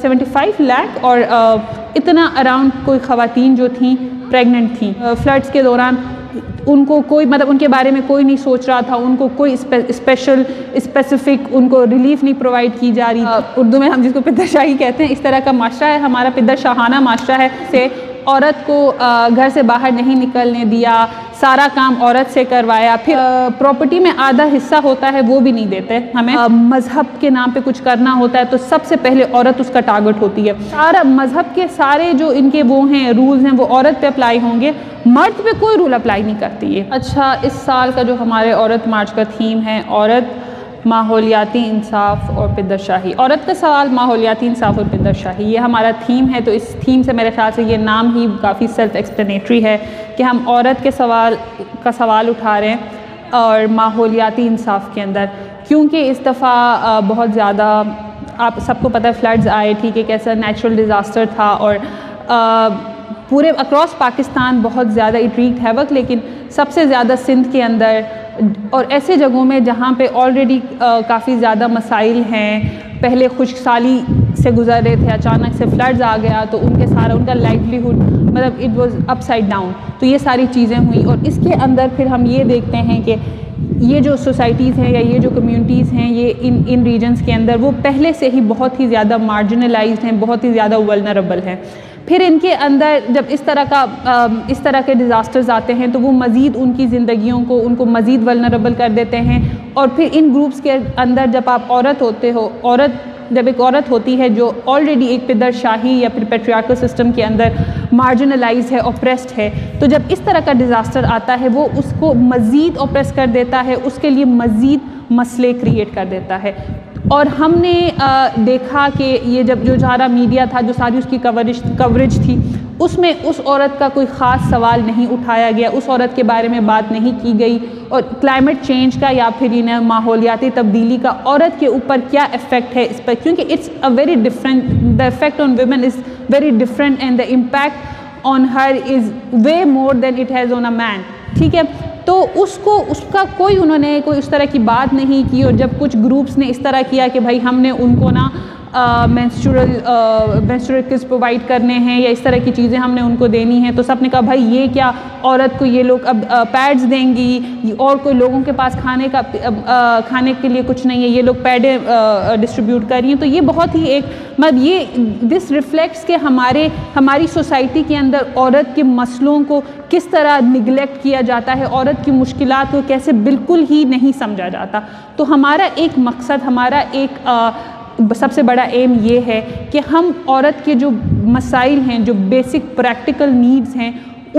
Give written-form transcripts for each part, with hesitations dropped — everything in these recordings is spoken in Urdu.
75 لاکھ اور اتنا اراؤنڈ کوئی خواتین جو تھیں پریگننٹ تھیں. فلڈس کے دوران ان کو کوئی مطلب ان کے بارے میں کوئی نہیں سوچ رہا تھا, ان کو کوئی اسپیسیفک ان کو ریلیف نہیں پرووائڈ کی جا رہی. اردو میں ہم جس کو پدر شاہی کہتے ہیں, اس طرح کا معاشرہ ہے ہمارا, پدر شاہانہ معاشرہ ہے. سے عورت کو گھر سے باہر نہیں نکلنے دیا, سارا کام عورت سے کروایا, پھر پراپرٹی میں آدھا حصہ ہوتا ہے وہ بھی نہیں دیتے ہمیں. مذہب کے نام پہ کچھ کرنا ہوتا ہے تو سب سے پہلے عورت اس کا ٹارگٹ ہوتی ہے. سارا مذہب کے سارے جو ان کے وہ ہیں رولز ہیں وہ عورت پہ اپلائی ہوں گے, مرد پہ کوئی رول اپلائی نہیں کرتی ہے. اچھا, اس سال کا جو ہمارے عورت مارچ کا تھیم ہے عورت, ماحولیاتی انصاف اور پدر شاہی. عورت کا سوال, ماحولیاتی انصاف اور پدر شاہی, یہ ہمارا تھیم ہے. تو اس تھیم سے میرے خیال سے یہ نام ہی کافی سیلف ایکسپلینیٹری ہے کہ ہم عورت کے سوال اٹھا رہے ہیں اور ماحولیاتی انصاف کے اندر, کیونکہ اس دفعہ بہت زیادہ آپ سب کو پتہ ہے فلڈز آئے, ٹھیک ہے, کیسا نیچرل ڈیزاسٹر تھا اور پورے اکراس پاکستان بہت زیادہ اٹ ریکڈ ہیوک, لیکن سب سے زیادہ سندھ کے اندر اور ایسے جگہوں میں جہاں پہ آلریڈی کافی زیادہ مسائل ہیں, پہلے خشک سالی سے گزر رہے تھے, اچانک سے فلڈز آ گیا تو ان کے سارا ان کا لائیولیہڈ مطلب it was upside down. تو یہ ساری چیزیں ہوئیں اور اس کے اندر پھر ہم یہ دیکھتے ہیں کہ یہ جو سوسائٹیز ہیں یا یہ جو کمیونٹیز ہیں یہ ان ریجنز کے اندر وہ پہلے سے ہی بہت ہی زیادہ مارجنلائزڈ ہیں, بہت ہی زیادہ ولنریبل ہیں. پھر ان کے اندر جب اس طرح کے ڈیزاسٹرز آتے ہیں تو وہ مزید ان کی زندگیوں کو ان کو مزید ولنریبل کر دیتے ہیں. اور پھر ان گروپس کے اندر جب آپ عورت ہوتے ہو, جب ایک عورت ہوتی ہے جو آلریڈی ایک پدر شاہی یا پھر پیٹریارکل سسٹم کے اندر مارجنلائز ہے, اوپریسڈ ہے, تو جب اس طرح کا ڈیزاسٹر آتا ہے وہ اس کو مزید اوپریس کر دیتا ہے, اس کے لیے مزید مسئلے کریٹ کر دیتا ہے. اور ہم نے دیکھا کہ یہ جو سارا میڈیا تھا, جو ساری اس کی کوریج تھی, اس میں اس عورت کا کوئی خاص سوال نہیں اٹھایا گیا, اس عورت کے بارے میں بات نہیں کی گئی. اور کلائمیٹ چینج کا یا پھر ماحولیاتی تبدیلی کا عورت کے اوپر کیا افیکٹ ہے اس پر, کیونکہ it's a very different, the effect on women is very different and the impact on her is way more than it has on a man, ٹھیک ہے. تو اس کا انہوں نے کوئی اس طرح کی بات نہیں کی. اور جب کچھ گروپس نے اس طرح کیا کہ بھائی ہم نے ان کو نا مینسٹرل کٹس پرووائڈ کرنے ہیں یا اس طرح کی چیزیں ہم نے ان کو دینی ہیں, تو سب نے کہا بھائی یہ کیا, عورت کو یہ لوگ اب پیڈز دیں گی, اور کوئی لوگوں کے پاس کھانے کے لیے کچھ نہیں ہے, یہ لوگ پیڈیں ڈسٹریبیوٹ کر رہی ہیں. تو یہ بہت ہی ایک مطلب یہ دس ریفلیکٹس کہ ہماری سوسائٹی کے اندر عورت کے مسئلوں کو کس طرح نگلیکٹ کیا جاتا ہے, عورت کی مشکلات کو کیسے بالکل ہی نہیں سمجھا جاتا. تو ہمارا ایک مقصد, ہمارا ایک سب سے بڑا ایم یہ ہے کہ ہم عورت کے جو مسائل ہیں, جو بیسک پریکٹیکل نیڈز ہیں,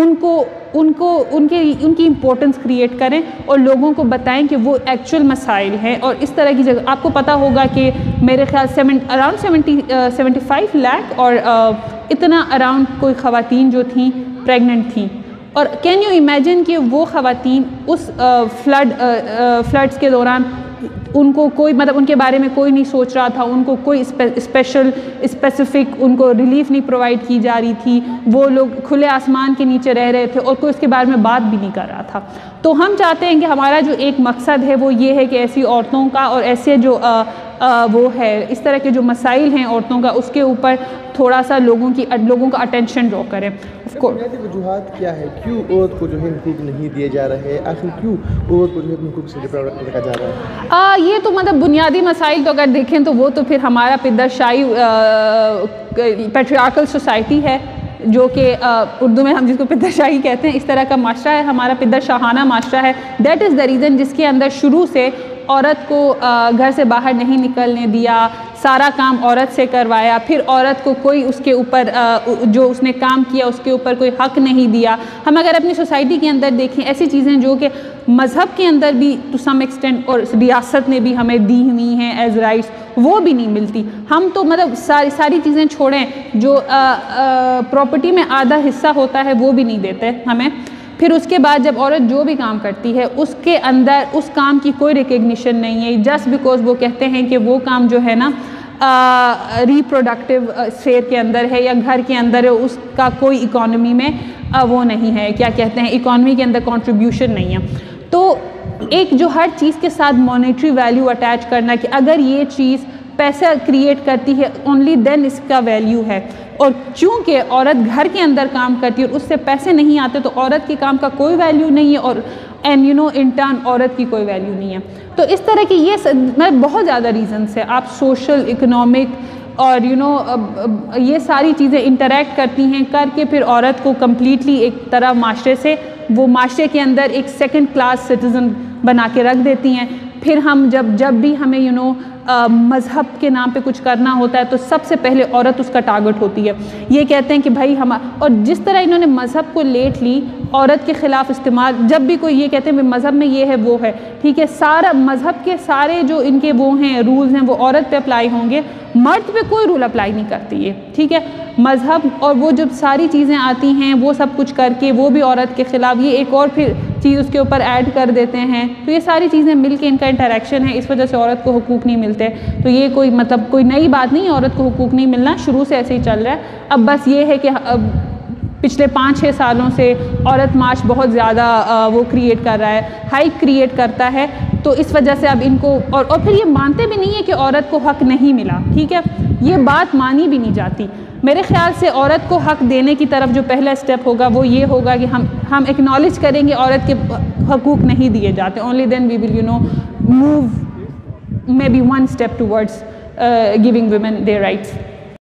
ان کی امپورٹنس کریٹ کریں اور لوگوں کو بتائیں کہ وہ ایکچوئل مسائل ہیں. اور اس طرح کی جگہ آپ کو پتہ ہوگا کہ میرے خیال اراؤنڈ 75 لاکھ اور اتنا اراؤنڈ کوئی خواتین جو تھیں پریگننٹ تھیں. اور کین یو امیجن کہ وہ خواتین اس فلڈس کے دوران ان کو کوئی مطلب ان کے بارے میں کوئی نہیں سوچ رہا تھا, ان کو کوئی اسپیسیفک ان کو ریلیف نہیں پرووائڈ کی جا رہی تھی, وہ لوگ کھلے آسمان کے نیچے رہ رہے تھے اور کوئی اس کے بارے میں بات بھی نہیں کر رہا تھا. تو ہم چاہتے ہیں کہ ہمارا جو ایک مقصد ہے وہ یہ ہے کہ ایسی عورتوں کا اور ایسے جو وہ ہے اس طرح کے جو مسائل ہیں عورتوں کا, اس کے اوپر تھوڑا سا لوگوں کا اٹینشن ڈرا کریں. بنیادی وجوہات کیا ہے, کیوں عورت کو جو ہے حقوق نہیں دیے جا رہے, آخر کیوں عورت کو جو ہے حقوق سے رکھا جا رہا ہے؟ یہ تو مطلب بنیادی مسائل تو اگر دیکھیں تو وہ تو پھر ہمارا پدر شاہی پیٹریارکل سوسائٹی ہے, جو کہ اردو میں ہم جس کو پدر شاہی کہتے ہیں, اس طرح کا معاشرہ ہے ہمارا, پدر شاہانہ معاشرہ ہے. دیٹ از دا ریزن جس کے اندر شروع سے عورت کو گھر سے باہر نہیں نکلنے دیا, سارا کام عورت سے کروایا, پھر عورت کو کوئی اس کے اوپر جو اس نے کام کیا اس کے اوپر کوئی حق نہیں دیا. ہم اگر اپنی سوسائٹی کے اندر دیکھیں ایسی چیزیں جو کہ مذہب کے اندر بھی ٹو سم ایکسٹینٹ اور ریاست نے بھی ہمیں دی ہوئی ہیں ایز رائٹس, وہ بھی نہیں ملتی. ہم تو مطلب ساری چیزیں چھوڑیں, جو پراپرٹی میں آدھا حصہ ہوتا ہے وہ بھی نہیں دیتے ہمیں. پھر اس کے بعد جب عورت جو بھی کام کرتی ہے اس کے اندر اس کام کی کوئی ریکگنیشن نہیں ہے, جسٹ بیکاز وہ کہتے ہیں کہ وہ کام جو ہے نا ریپروڈکٹیو اسفیئر کے اندر ہے یا گھر کے اندر ہے, اس کا کوئی اکانومی میں وہ نہیں ہے, کیا کہتے ہیں, اکانومی کے اندر کنٹریبیوشن نہیں ہے. تو ایک جو ہر چیز کے ساتھ مانیٹری ویلیو اٹیچ کرنا کہ اگر یہ چیز پیسہ کریٹ کرتی ہے only then اس کا ویلیو ہے. اور چونکہ عورت گھر کے اندر کام کرتی ہے اور اس سے پیسے نہیں آتے تو عورت کے کام کا کوئی ویلیو نہیں ہے, اور اینڈ ان ٹرن عورت کی کوئی ویلیو نہیں ہے. تو اس طرح کی یہ بہت زیادہ ریزنس ہے. آپ سوشل, اکنامک اور یہ ساری چیزیں انٹریکٹ کرتی ہیں کر کے پھر عورت کو کمپلیٹلی ایک طرح معاشرے سے, وہ معاشرے کے اندر ایک سیکنڈ کلاس سٹیزن بنا کے رکھ دیتی ہیں. پھر ہم جب بھی ہمیں مذہب کے نام پہ کچھ کرنا ہوتا ہے تو سب سے پہلے عورت اس کا ٹارگٹ ہوتی ہے. یہ کہتے ہیں کہ بھائی اور جس طرح انہوں نے مذہب کو لیٹلی عورت کے خلاف استعمال, جب بھی کوئی یہ کہتے ہیں مذہب میں یہ ہے وہ ہے, ٹھیک ہے, سارا مذہب کے سارے جو ان کے وہ ہیں رولز ہیں وہ عورت پہ اپلائی ہوں گے, مرد پہ کوئی رول اپلائی نہیں کرتی ہے, ٹھیک ہے. مذہب اور وہ جب ساری چیزیں آتی ہیں وہ سب کچھ کر کے وہ بھی عورت کے خلاف, یہ ایک اور پھر چیز اس کے اوپر ایڈ کر دیتے ہیں. تو یہ ساری چیزیں مل کے ان کا انٹریکشن ہے, اس وجہ سے عورت کو حقوق نہیں ملتے. تو یہ کوئی نئی بات نہیں ہے, عورت کو حقوق نہیں ملنا شروع سے ایسے ہی چل رہا ہے. اب بس یہ ہے کہ پچھلے 5-6 سالوں سے عورت مارچ بہت زیادہ وہ کریٹ کر رہا ہے, ہائپ کریٹ کرتا ہے. تو اس وجہ سے اب ان کو اور پھر یہ مانتے بھی نہیں ہے کہ عورت کو حق نہیں ملا, ٹھیک ہے, یہ بات مانی بھی نہیں جاتی. میرے خیال سے عورت کو حق دینے کی طرف جو پہلا اسٹیپ ہوگا وہ یہ ہوگا کہ ہم ایکنالج کریں گے عورت کے حقوق نہیں دیے جاتے. only then we will move maybe one step towards giving women their rights.